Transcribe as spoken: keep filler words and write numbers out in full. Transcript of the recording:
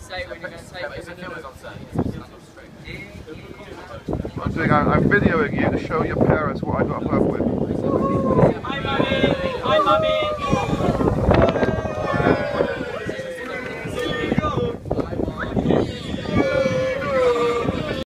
say when you're going to take it. If the camera's on set, you have to stand up straight. I'm doing. I'm videoing you to show your parents what I got up with.